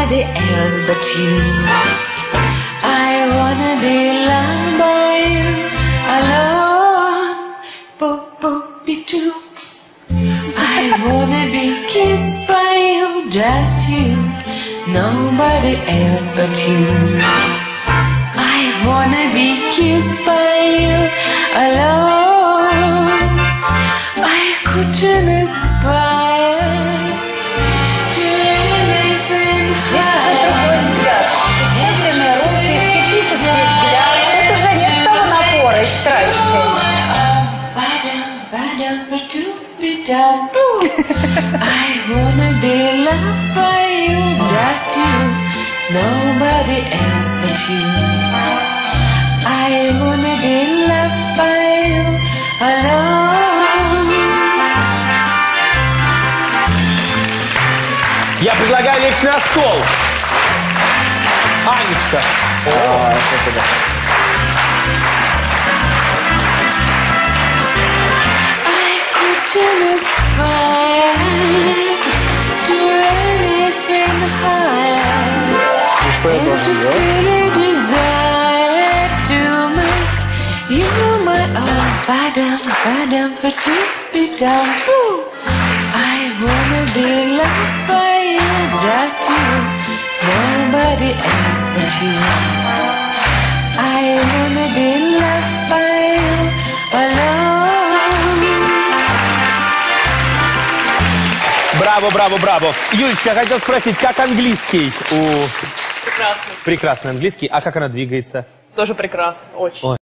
nobody else but you. I wanna be loved by you alone. Bo-bo-be-doo. I wanna be kissed by you, just you, nobody else but you. I wanna be kissed by you alone. I couldn't aspire to anything higher. Длинные руки, скептический взгляд. Это уже нет того напора и страсти. I wanna be loved by you, just you, nobody else but you. I wanna be loved by you alone. Я предлагаю лечь на стол. Анечка. Couldn't aspire to anything higher, and to feel a desire to make you my own. Ba-dum, ba-dum, ba-doo-be-dum, boo. I wanna be loved by you, just you, nobody else but you. I wanna be loved by you alone. Браво, браво, браво. Юлечка, я хотел спросить, как английский у... Прекрасно. Прекрасный английский. А как она двигается? Тоже прекрасно, очень. Ой.